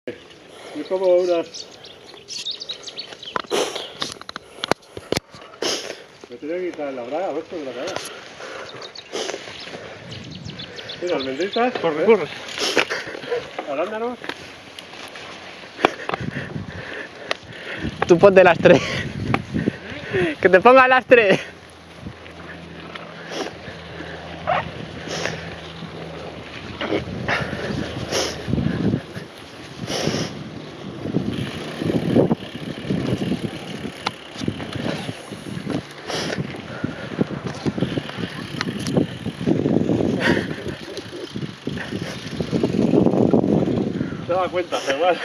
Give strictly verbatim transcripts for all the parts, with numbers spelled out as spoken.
Es como unas... Me tenía que quitar la braga, ¿ves? Con la cara. Mira, almendritas. Corre, corre. Arándanos. Tú ponte las tres. Que te ponga las tres. Se da cuenta, igual.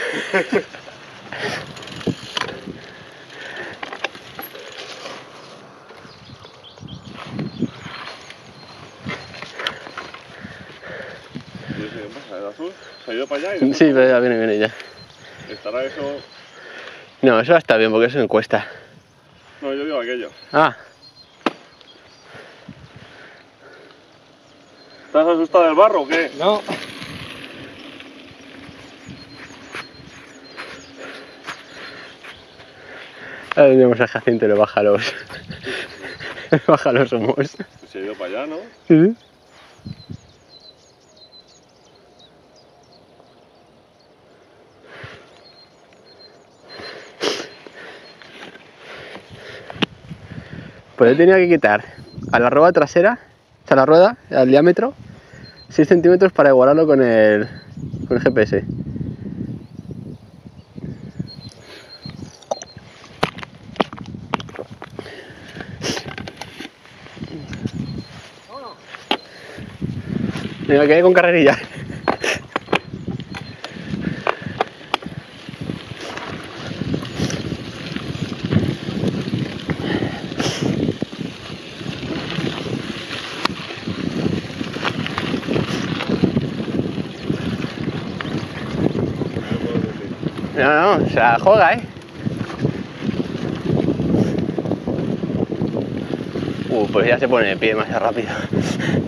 ¿Qué pasa? ¿El azul? ¿Se ha ido para allá? Y Sí, pero ya viene, viene ya. ¿Estará eso...? No, eso está bien porque eso me cuesta. No, yo digo aquello. Ah. ¿Estás asustado del barro o qué? No. Ahora tenemos a Jacinto y le baja los... le baja los humos. Se ha ido para allá, ¿no? Sí. Pues le tenía que quitar a la rueda trasera, o sea, la rueda, al diámetro, seis centímetros para igualarlo con el, con el G P S. Venga, que hay con carrerilla. No, no, se la juega, ¿eh? Uh, pues ya se pone de pie más rápido.